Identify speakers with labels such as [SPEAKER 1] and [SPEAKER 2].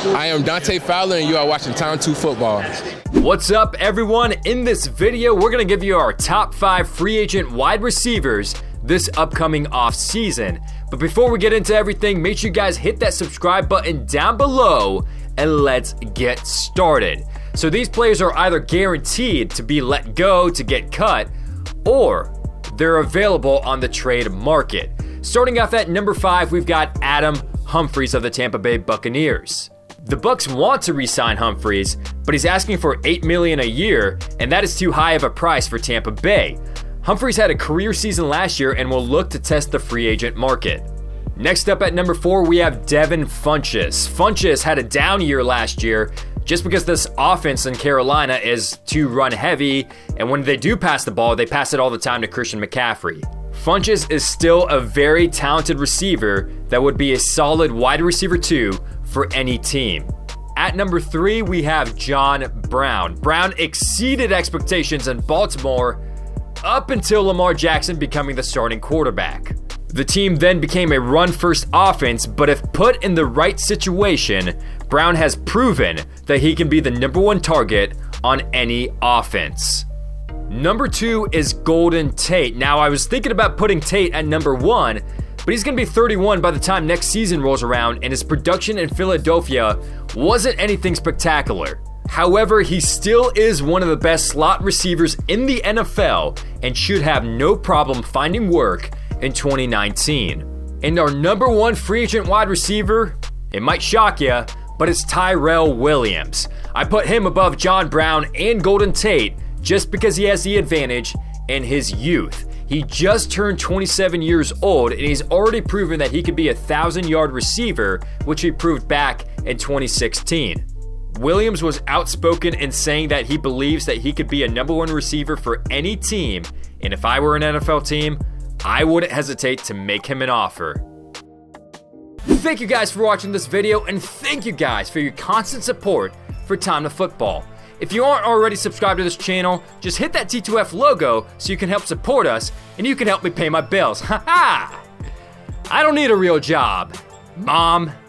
[SPEAKER 1] I am Dante Fowler, and you are watching Town 2 Football.
[SPEAKER 2] What's up, everyone? In this video, we're going to give you our top 5 free agent wide receivers this upcoming offseason. But before we get into everything, make sure you guys hit that subscribe button down below, and let's get started. So these players are either guaranteed to be let go to get cut, or they're available on the trade market. Starting off at number 5, we've got Adam Humphries of the Tampa Bay Buccaneers. The Bucs want to re-sign Humphries, but he's asking for $8 million a year, and that is too high of a price for Tampa Bay. Humphries had a career season last year and will look to test the free agent market. Next up at number 4, we have Devin Funchess. Funchess had a down year last year just because this offense in Carolina is too run heavy, and when they do pass the ball, they pass it all the time to Christian McCaffrey. Funchess is still a very talented receiver that would be a solid wide receiver 2 for any team. At number 3, we have John Brown. Brown exceeded expectations in Baltimore up until Lamar Jackson becoming the starting quarterback. The team then became a run-first offense, but if put in the right situation, Brown has proven that he can be the #1 target on any offense. Number 2 is Golden Tate. Now, I was thinking about putting Tate at number 1, but he's going to be 31 by the time next season rolls around, and his production in Philadelphia wasn't anything spectacular. However, he still is one of the best slot receivers in the NFL and should have no problem finding work in 2019. And our number 1 free agent wide receiver, it might shock you, but it's Tyrell Williams. I put him above John Brown and Golden Tate just because he has the advantage in his youth. He just turned 27 years old, and he's already proven that he could be a 1,000-yard receiver, which he proved back in 2016. Williams was outspoken in saying that he believes that he could be a #1 receiver for any team, and if I were an NFL team, I wouldn't hesitate to make him an offer. Thank you guys for watching this video, and thank you guys for your constant support for Time to Football. If you aren't already subscribed to this channel, just hit that T2F logo so you can help support us, and you can help me pay my bills. Ha ha! I don't need a real job, Mom.